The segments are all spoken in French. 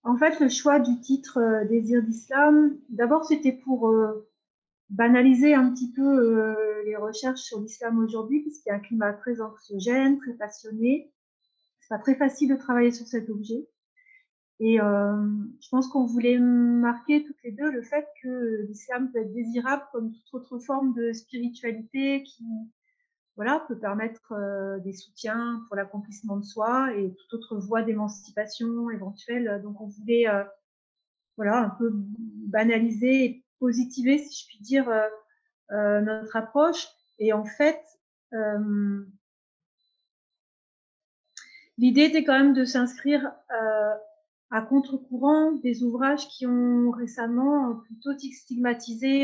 En fait, le choix du titre Désir d'Islam, d'abord, c'était pour banaliser un petit peu les recherches sur l'islam aujourd'hui, puisqu'il y a un climat très anxiogène, très passionné. C'est pas très facile de travailler sur cet objet. Et je pense qu'on voulait marquer toutes les deux le fait que l'islam peut être désirable comme toute autre forme de spiritualité qui, voilà, peut permettre des soutiens pour l'accomplissement de soi et toute autre voie d'émancipation éventuelle. Donc on voulait voilà, un peu banaliser et positiver, si je puis dire, notre approche. Et en fait, l'idée était quand même de s'inscrire à contre-courant des ouvrages qui ont récemment plutôt stigmatisé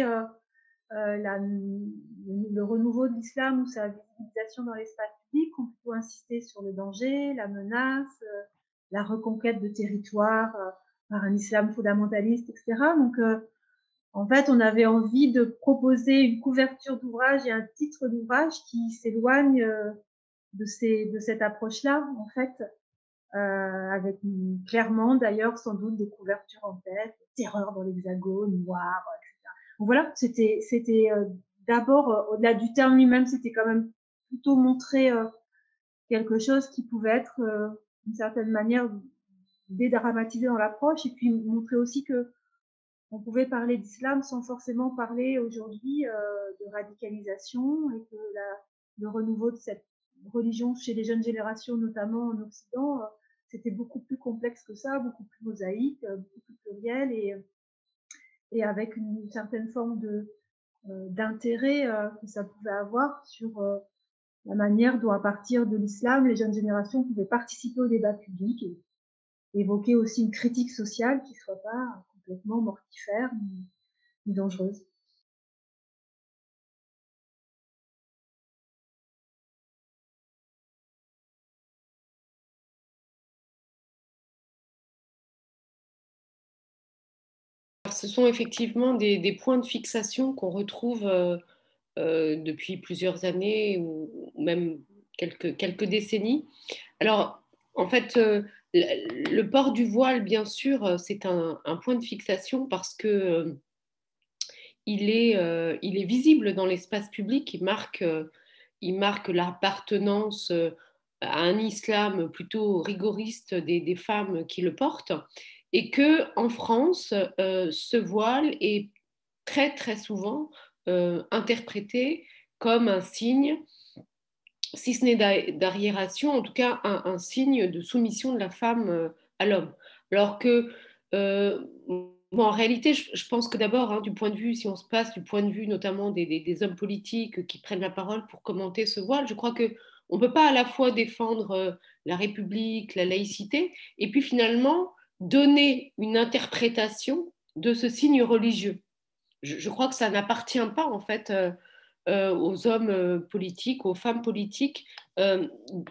le renouveau de l'islam ou sa visibilisation dans l'espace public, ont plutôt insisté sur le danger, la menace, la reconquête de territoires par un islam fondamentaliste, etc. Donc, en fait, on avait envie de proposer une couverture d'ouvrage et un titre d'ouvrage qui s'éloigne de cette approche-là, en fait, avec clairement d'ailleurs sans doute des couvertures en tête, terreur dans l'hexagone, noir, etc. Donc voilà, c'était d'abord, au-delà du terme lui-même, c'était quand même plutôt montrer quelque chose qui pouvait être d'une certaine manière dédramatisé dans l'approche, et puis montrer aussi que on pouvait parler d'islam sans forcément parler aujourd'hui de radicalisation, et que le renouveau de cette religion chez les jeunes générations, notamment en Occident, c'était beaucoup plus complexe que ça, beaucoup plus mosaïque, beaucoup plus pluriel, et avec une certaine forme d'intérêt que ça pouvait avoir sur la manière dont, à partir de l'islam, les jeunes générations pouvaient participer au débat public et évoquer aussi une critique sociale qui ne soit pas complètement mortifère ni dangereuse. Ce sont effectivement des points de fixation qu'on retrouve depuis plusieurs années ou même quelques décennies. Alors, en fait, le port du voile, bien sûr, c'est un point de fixation parce que il est visible dans l'espace public, il marque l'appartenance à un islam plutôt rigoriste des femmes qui le portent, et que en France, ce voile est très très souvent interprété comme un signe, si ce n'est d'arriération, en tout cas un signe de soumission de la femme à l'homme. Alors que, bon, en réalité, je pense que d'abord, hein, du point de vue, si on se passe du point de vue notamment des hommes politiques qui prennent la parole pour commenter ce voile, je crois que on ne peut pas à la fois défendre la République, la laïcité, et puis finalement donner une interprétation de ce signe religieux. Je crois que ça n'appartient pas en fait aux hommes politiques, aux femmes politiques, euh,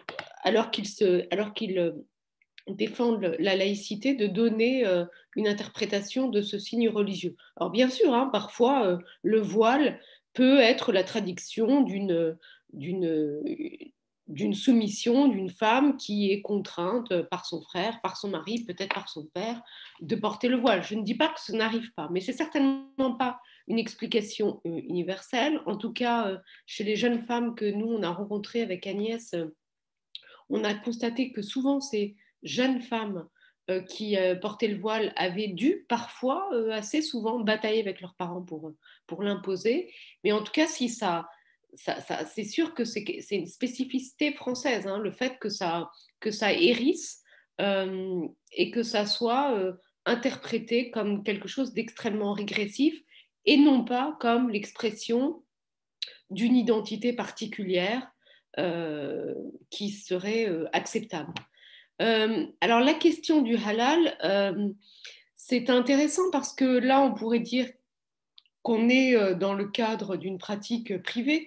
alors qu'ils défendent la laïcité, de donner une interprétation de ce signe religieux. Alors bien sûr, hein, parfois le voile peut être la traduction d'une d'une soumission d'une femme qui est contrainte par son frère, par son mari, peut-être par son père, de porter le voile. Je ne dis pas que ça n'arrive pas, mais c'est certainement pas une explication universelle. En tout cas, chez les jeunes femmes que nous, on a rencontrées avec Agnès, on a constaté que souvent ces jeunes femmes qui portaient le voile avaient dû parfois, assez souvent, batailler avec leurs parents pour l'imposer. Mais en tout cas, si c'est sûr que c'est une spécificité française, hein, le fait que ça hérisse et que ça soit interprété comme quelque chose d'extrêmement régressif et non pas comme l'expression d'une identité particulière euh, qui serait acceptable. Alors la question du halal, c'est intéressant parce que là, on pourrait dire qu'on est dans le cadre d'une pratique privée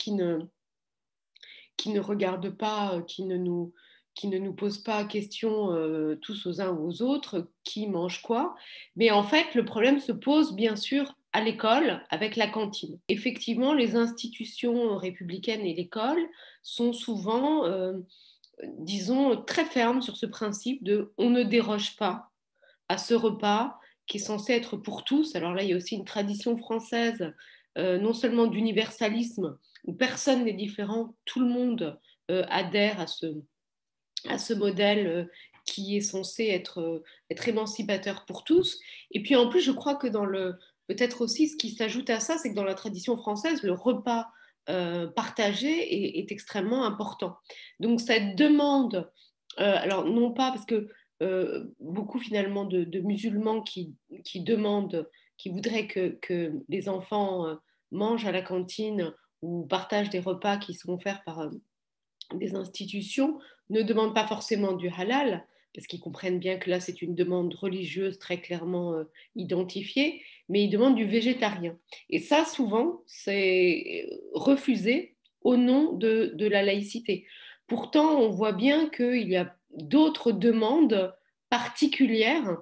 qui ne regarde pas, qui ne nous pose pas question tous aux uns ou aux autres qui mange quoi. Mais en fait, le problème se pose bien sûr à l'école avec la cantine. Effectivement, les institutions républicaines et l'école sont souvent, disons, très fermes sur ce principe de on ne déroge pas à ce repas qui est censé être pour tous. Alors là, il y a aussi une tradition française, non seulement d'universalisme, où personne n'est différent, tout le monde adhère à ce modèle qui est censé être émancipateur pour tous. Et puis en plus, je crois que peut-être aussi ce qui s'ajoute à ça, c'est que dans la tradition française, le repas partagé est extrêmement important. Donc cette demande, alors non pas parce que beaucoup finalement de musulmans qui demandent, qui voudraient que les enfants mangent à la cantine ou partagent des repas qui sont offerts par des institutions ne demandent pas forcément du halal, parce qu'ils comprennent bien que là, c'est une demande religieuse très clairement identifiée, mais ils demandent du végétarien. Et ça, souvent, c'est refusé au nom de la laïcité. Pourtant, on voit bien qu'il y a d'autres demandes particulières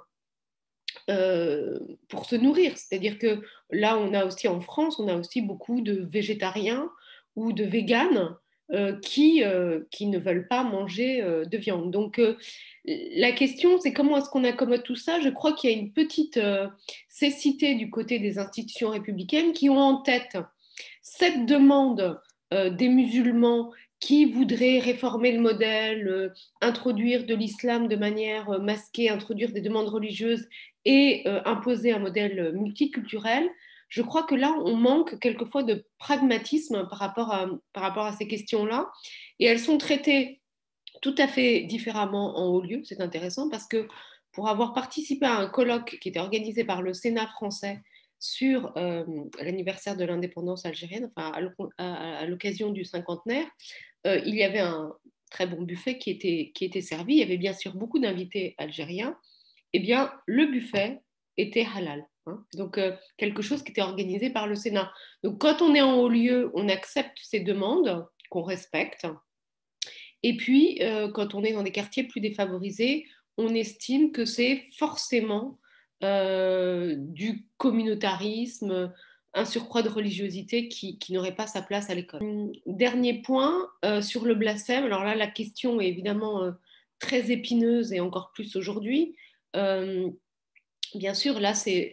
euh, pour se nourrir. C'est-à-dire que là, on a aussi en France, on a aussi beaucoup de végétariens ou de véganes qui ne veulent pas manger de viande. Donc, la question, c'est comment est-ce qu'on accommode tout ça? Je crois qu'il y a une petite cécité du côté des institutions républicaines qui ont en tête cette demande des musulmans qui voudraient réformer le modèle, introduire de l'islam de manière masquée, introduire des demandes religieuses et imposer un modèle multiculturel. Je crois que là, on manque quelquefois de pragmatisme par rapport à ces questions-là. Et elles sont traitées tout à fait différemment en haut lieu. C'est intéressant parce que pour avoir participé à un colloque qui était organisé par le Sénat français sur l'anniversaire de l'indépendance algérienne, enfin à l'occasion du cinquantenaire, il y avait un très bon buffet qui était servi. Il y avait bien sûr beaucoup d'invités algériens. Eh bien, le buffet était halal. Hein. Donc, quelque chose qui était organisé par le Sénat. Donc, quand on est en haut lieu, on accepte ces demandes qu'on respecte. Et puis, quand on est dans des quartiers plus défavorisés, on estime que c'est forcément du communautarisme, un surcroît de religiosité qui n'aurait pas sa place à l'école. Dernier point sur le blasphème. Alors là, la question est évidemment très épineuse et encore plus aujourd'hui. Euh, Bien sûr, là, c'est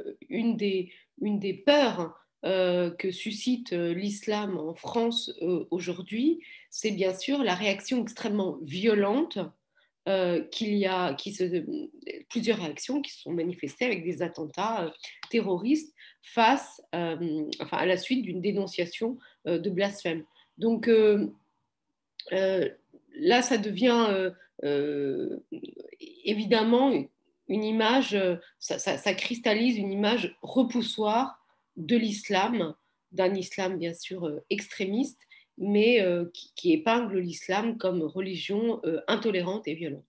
une des peurs que suscite l'islam en France aujourd'hui, c'est bien sûr la réaction extrêmement violente qu'il y a, plusieurs réactions qui se sont manifestées avec des attentats terroristes enfin, à la suite d'une dénonciation de blasphème. Donc euh, là, ça devient évidemment une image, ça cristallise une image repoussoire de l'islam, d'un islam bien sûr extrémiste, mais qui épingle l'islam comme religion intolérante et violente.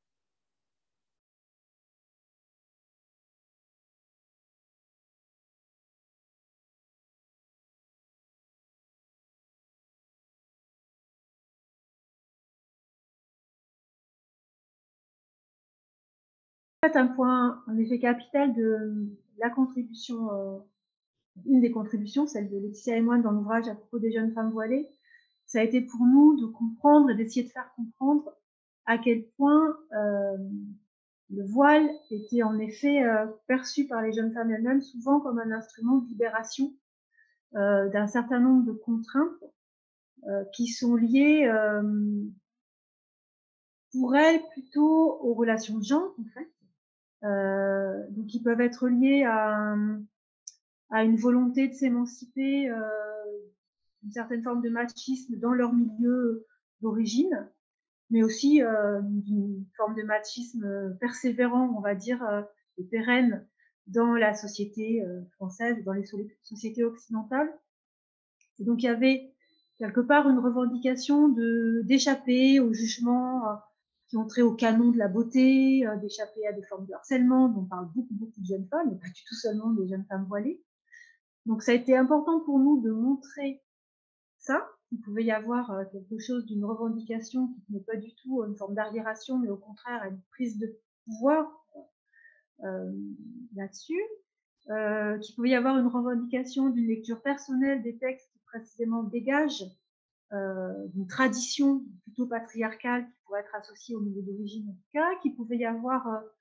fait, un point en effet capital de la contribution, une des contributions, celle de Laetitia et moi dans l'ouvrage à propos des jeunes femmes voilées, ça a été pour nous de comprendre et d'essayer de faire comprendre à quel point le voile était en effet perçu par les jeunes femmes elles-mêmes souvent comme un instrument de libération d'un certain nombre de contraintes qui sont liées pour elles plutôt aux relations de genre en fait. Donc qui peuvent être liées à une volonté de s'émanciper d'une certaine forme de machisme dans leur milieu d'origine, mais aussi d'une forme de machisme persévérant, on va dire, et pérenne dans la société française, dans les sociétés occidentales. Et donc il y avait quelque part une revendication d'échapper aux jugements qui ont trait au canon de la beauté, d'échapper à des formes de harcèlement dont parlent beaucoup de jeunes femmes, et pas du tout seulement des jeunes femmes voilées. Donc ça a été important pour nous de montrer ça, qu'il pouvait y avoir quelque chose d'une revendication qui n'est pas du tout une forme d'arriération, mais au contraire une prise de pouvoir euh, là-dessus, qu'il pouvait y avoir une revendication d'une lecture personnelle des textes qui précisément dégagent d'une tradition plutôt patriarcale qui pourrait être associée au milieu d'origine en tout cas, qu'il pouvait y avoir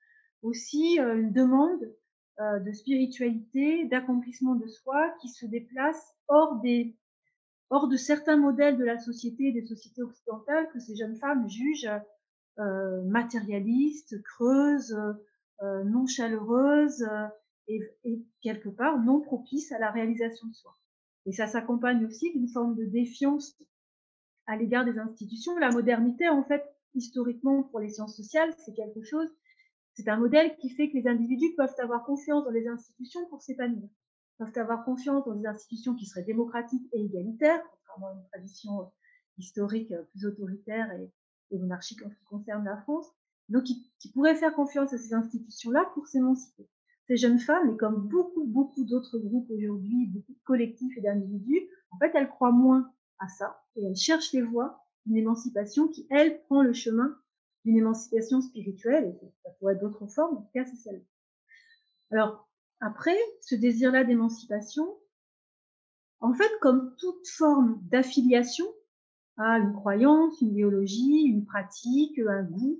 aussi une demande de spiritualité, d'accomplissement de soi qui se déplace hors de certains modèles de la société, des sociétés occidentales que ces jeunes femmes jugent matérialistes, creuses, non chaleureuses et quelque part non propices à la réalisation de soi. Et ça s'accompagne aussi d'une forme de défiance à l'égard des institutions. La modernité, en fait, historiquement pour les sciences sociales, c'est quelque chose, c'est un modèle qui fait que les individus peuvent avoir confiance dans les institutions pour s'épanouir, peuvent avoir confiance dans des institutions qui seraient démocratiques et égalitaires, contrairement à une tradition historique plus autoritaire et monarchique en ce qui concerne la France, donc qui pourraient faire confiance à ces institutions-là pour s'émanciper. Ces jeunes femmes, et comme beaucoup d'autres groupes aujourd'hui, beaucoup de collectifs et d'individus, en fait, elles croient moins à ça et elles cherchent les voies d'une émancipation qui, elle, prend le chemin d'une émancipation spirituelle, et ça pourrait être d'autres formes, en tout cas c'est celle-là. Alors, après, ce désir-là d'émancipation, en fait, comme toute forme d'affiliation à une croyance, une idéologie, une pratique, un goût,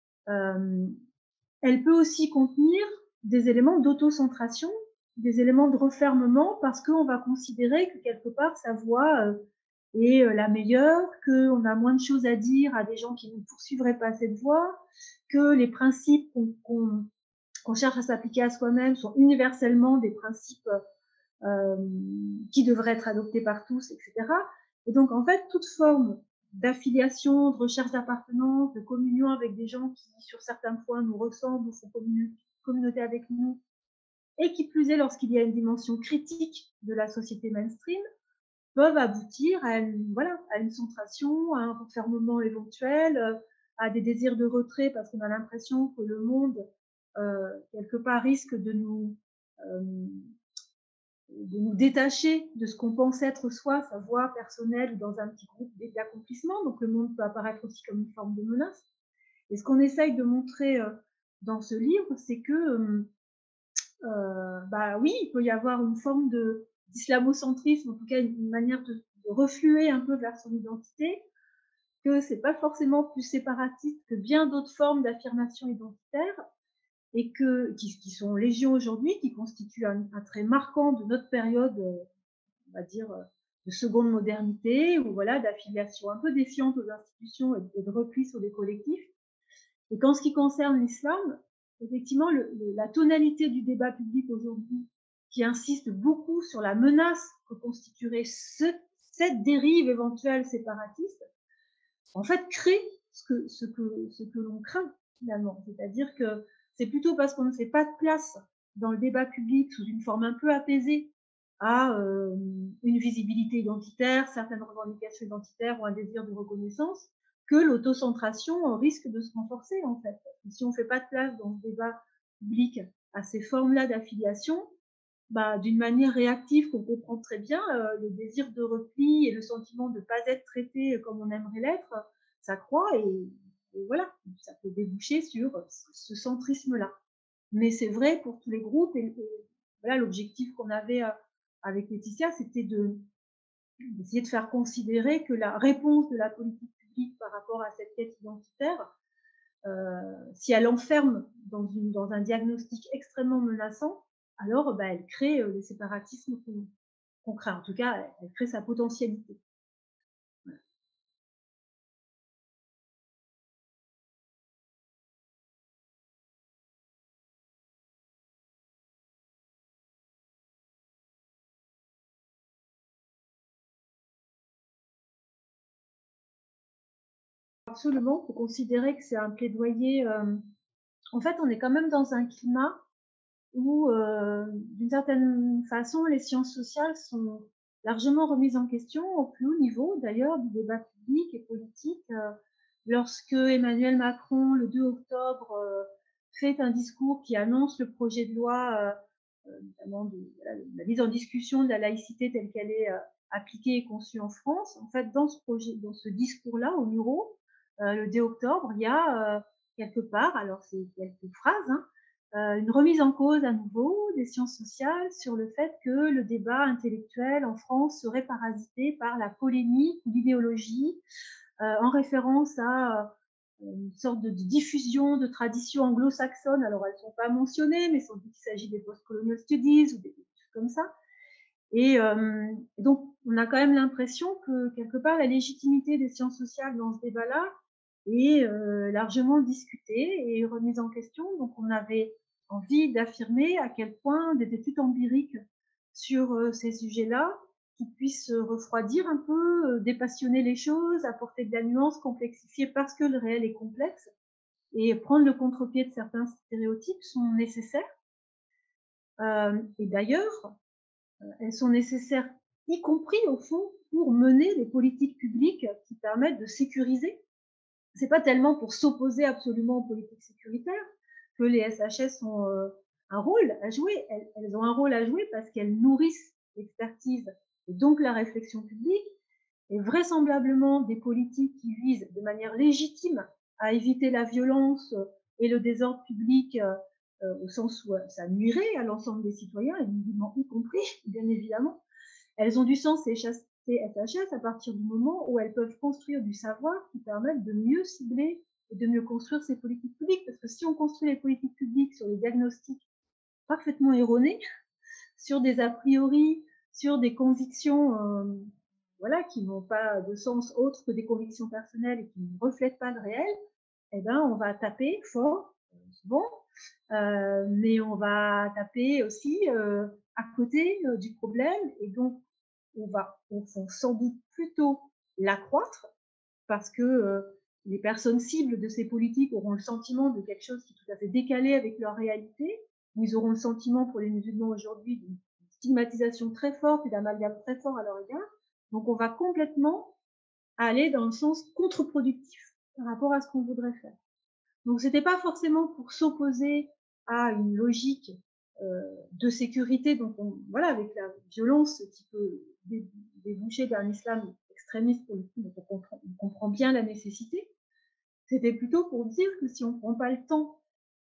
elle peut aussi contenir des éléments d'autocentration, des éléments de refermement, parce qu'on va considérer que quelque part sa voix est la meilleure, qu'on a moins de choses à dire à des gens qui ne poursuivraient pas cette voie, que les principes qu'on cherche à s'appliquer à soi-même sont universellement des principes qui devraient être adoptés par tous, etc. Et donc, en fait, toute forme d'affiliation, de recherche d'appartenance, de communion avec des gens qui, sur certains points, nous ressemblent ou font communauté avec nous, et qui plus est lorsqu'il y a une dimension critique de la société mainstream, peuvent aboutir à une centration, à un refermement éventuel, à des désirs de retrait parce qu'on a l'impression que le monde, quelque part, risque de nous détacher de ce qu'on pense être soi, sa voie personnelle ou dans un petit groupe d'accomplissement. Donc le monde peut apparaître aussi comme une forme de menace. Et ce qu'on essaye de montrer dans ce livre, c'est que oui, il peut y avoir une forme d'islamo-centrisme, en tout cas une manière de refluer un peu vers son identité, que c'est pas forcément plus séparatiste que bien d'autres formes d'affirmation identitaire, et qui sont légion aujourd'hui, qui constituent un trait marquant de notre période, on va dire, de seconde modernité, ou voilà, d'affiliation un peu défiante aux institutions et de repli sur des collectifs. Et qu'en ce qui concerne l'islam, effectivement, la tonalité du débat public aujourd'hui, qui insiste beaucoup sur la menace que constituerait cette dérive éventuelle séparatiste, en fait, crée ce que l'on craint, finalement. C'est-à-dire que c'est plutôt parce qu'on ne fait pas de place dans le débat public sous une forme un peu apaisée à une visibilité identitaire, certaines revendications identitaires ou un désir de reconnaissance, que l'autocentration risque de se renforcer, en fait. Et si on ne fait pas de place dans le débat public à ces formes-là d'affiliation, d'une manière réactive qu'on comprend très bien, le désir de repli et le sentiment de ne pas être traité comme on aimerait l'être, ça croît et voilà, ça peut déboucher sur ce centrisme-là. Mais c'est vrai pour tous les groupes et voilà, l'objectif qu'on avait avec Laetitia, c'était d'essayer de faire considérer que la réponse de la politique publique par rapport à cette quête identitaire, si elle enferme dans un diagnostic extrêmement menaçant, alors elle crée le séparatisme qu'on craint. En tout cas, elle crée sa potentialité. Voilà. Absolument, il faut considérer que c'est un plaidoyer. En fait, on est quand même dans un climat où, d'une certaine façon, les sciences sociales sont largement remises en question, au plus haut niveau d'ailleurs du débat public et politique. Lorsque Emmanuel Macron, le 2 octobre, fait un discours qui annonce le projet de loi, notamment la mise en discussion de la laïcité telle qu'elle est appliquée et conçue en France, en fait, dans ce discours-là, au Murau, le 2 octobre, il y a quelque part, alors c'est quelques phrases, hein, une remise en cause à nouveau des sciences sociales sur le fait que le débat intellectuel en France serait parasité par la polémique ou l'idéologie, en référence à une sorte de diffusion de traditions anglo-saxonnes. Alors, elles ne sont pas mentionnées, mais sans doute qu'il s'agit des post-colonial studies ou des choses comme ça. Et donc, on a quand même l'impression que, quelque part, la légitimité des sciences sociales dans ce débat-là est largement discutée et remise en question. Donc, on avait envie d'affirmer à quel point des études empiriques sur ces sujets-là, qui puissent refroidir un peu, dépassionner les choses, apporter de la nuance, complexifier parce que le réel est complexe, et prendre le contre-pied de certains stéréotypes sont nécessaires. Et d'ailleurs, elles sont nécessaires, y compris au fond, pour mener des politiques publiques qui permettent de sécuriser. C'est pas tellement pour s'opposer absolument aux politiques sécuritaires que les SHS ont un rôle à jouer. Elles ont un rôle à jouer parce qu'elles nourrissent l'expertise et donc la réflexion publique, et vraisemblablement des politiques qui visent de manière légitime à éviter la violence et le désordre public, au sens où ça nuirait à l'ensemble des citoyens, et musulmans y compris, bien évidemment. Elles ont du sens, ces SHS, à partir du moment où elles peuvent construire du savoir qui permette de mieux cibler et de mieux construire ces politiques publiques. Parce que si on construit les politiques publiques sur des diagnostics parfaitement erronés, sur des a priori, sur des convictions voilà, qui n'ont pas de sens autre que des convictions personnelles et qui ne reflètent pas le réel, eh ben, on va taper fort, souvent, mais on va taper aussi à côté du problème, et donc on va sans doute plutôt l'accroître parce que les personnes cibles de ces politiques auront le sentiment de quelque chose qui est tout à fait décalé avec leur réalité. Ils auront le sentiment, pour les musulmans aujourd'hui, d'une stigmatisation très forte et d'amalgame très fort à leur égard. Donc on va complètement aller dans le sens contre-productif par rapport à ce qu'on voudrait faire. Donc c'était pas forcément pour s'opposer à une logique de sécurité, donc voilà, avec la violence qui peut déboucher d'un islam extrémiste pour le coup, donc on comprend bien la nécessité. C'était plutôt pour dire que si on ne prend pas le temps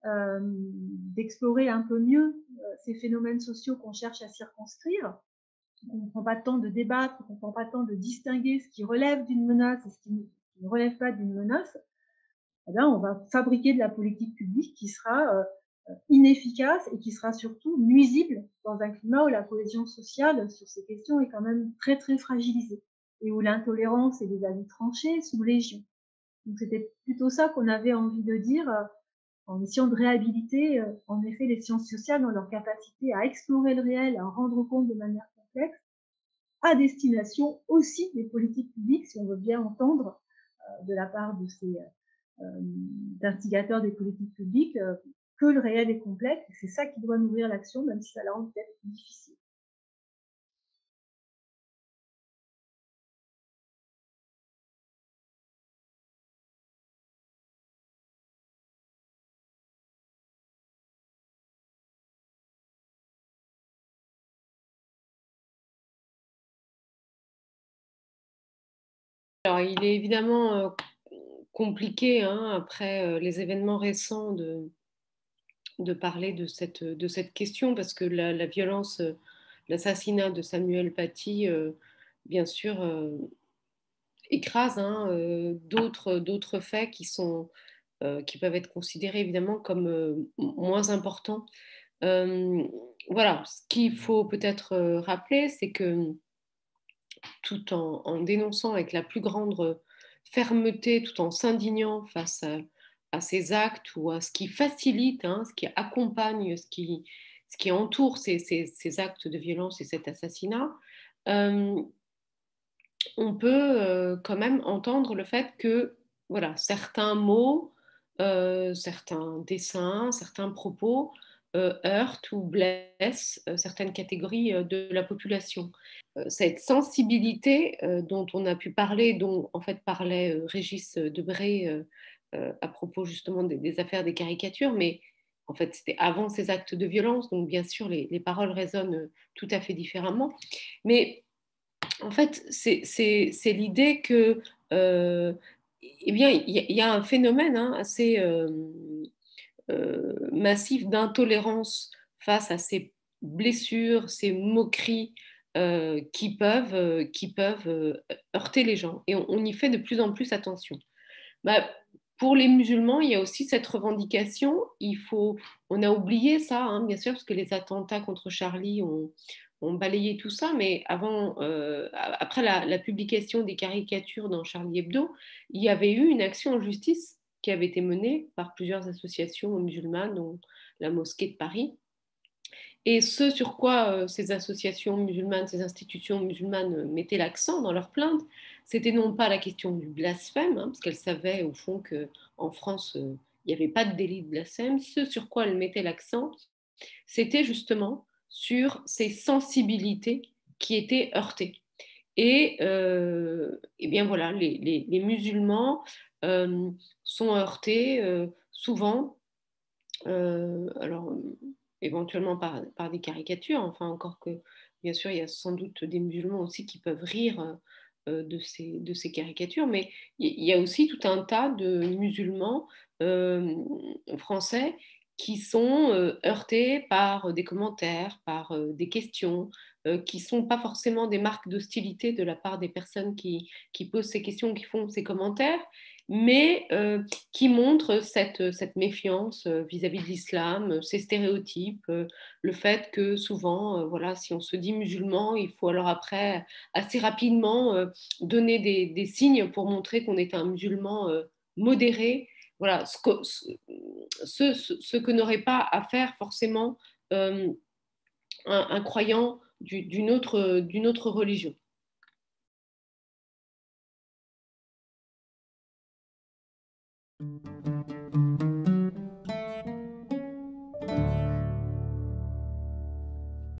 d'explorer un peu mieux ces phénomènes sociaux qu'on cherche à circonscrire, qu'on ne prend pas le temps de débattre, qu'on ne prend pas le temps de distinguer ce qui relève d'une menace et ce qui ne relève pas d'une menace, eh bien, on va fabriquer de la politique publique qui sera inefficace et qui sera surtout nuisible dans un climat où la cohésion sociale sur ces questions est quand même très très fragilisée et où l'intolérance et les avis tranchés sont légion. Donc c'était plutôt ça qu'on avait envie de dire en essayant de réhabiliter en effet les sciences sociales dans leur capacité à explorer le réel, à en rendre compte de manière complexe, à destination aussi des politiques publiques, si on veut bien entendre de la part de ces d'instigateurs des politiques publiques, que le réel est complexe, et c'est ça qui doit nourrir l'action, même si ça la rend peut-être difficile. Alors, il est évidemment compliqué, hein, après les événements récents, de parler de cette question, parce que la violence, l'assassinat de Samuel Paty, bien sûr, écrase, hein, d'autres faits qui peuvent être considérés évidemment comme moins importants. Voilà, ce qu'il faut peut-être rappeler, c'est que tout en dénonçant avec la plus grande fermeté, tout en s'indignant face à ces actes ou à ce qui facilite, hein, ce qui accompagne, ce qui entoure ces actes de violence et cet assassinat, euh, on peut quand même entendre le fait que voilà, certains mots, certains dessins, certains propos heurtent ou blessent certaines catégories de la population. Cette sensibilité dont on a pu parler, dont en fait parlait Régis Debray à propos justement des affaires des caricatures, mais en fait c'était avant ces actes de violence, donc bien sûr les paroles résonnent tout à fait différemment. Mais en fait, c'est l'idée que, eh bien, il y a un phénomène hein, assez massif d'intolérance face à ces blessures, ces moqueries qui peuvent heurter les gens. Et on y fait de plus en plus attention. Bah, pour les musulmans, il y a aussi cette revendication. On a oublié ça, hein, bien sûr, parce que les attentats contre Charlie ont balayé tout ça. Mais après la publication des caricatures dans Charlie Hebdo, il y avait eu une action en justice qui avait été menée par plusieurs associations musulmanes, dont la Mosquée de Paris. Et ce sur quoi ces associations musulmanes, ces institutions musulmanes mettaient l'accent dans leurs plaintes, c'était non pas la question du blasphème, hein, parce qu'elles savaient au fond qu'en France, il n'y avait pas de délit de blasphème. Ce sur quoi elles mettaient l'accent, c'était justement sur ces sensibilités qui étaient heurtées. Et bien voilà, les musulmans sont heurtés souvent, alors éventuellement par des caricatures, enfin encore que bien sûr il y a sans doute des musulmans aussi qui peuvent rire de ces caricatures, mais il y a aussi tout un tas de musulmans euh, français qui sont heurtés par des commentaires, par des questions, qui ne sont pas forcément des marques d'hostilité de la part des personnes qui posent ces questions, qui font ces commentaires, mais qui montrent cette méfiance vis-à-vis de l'islam, ces stéréotypes, le fait que souvent, voilà, si on se dit musulman, il faut alors après assez rapidement donner des signes pour montrer qu'on est un musulman modéré. Voilà, ce que n'aurait pas à faire forcément un croyant d'une autre religion.